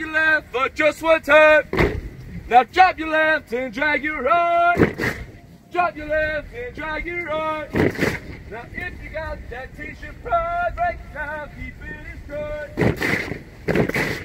your left for just one time. Now drop your left and drag your right. Drop your left and drag your right. Now if you got that t-shirt pride right now, keep it in stride.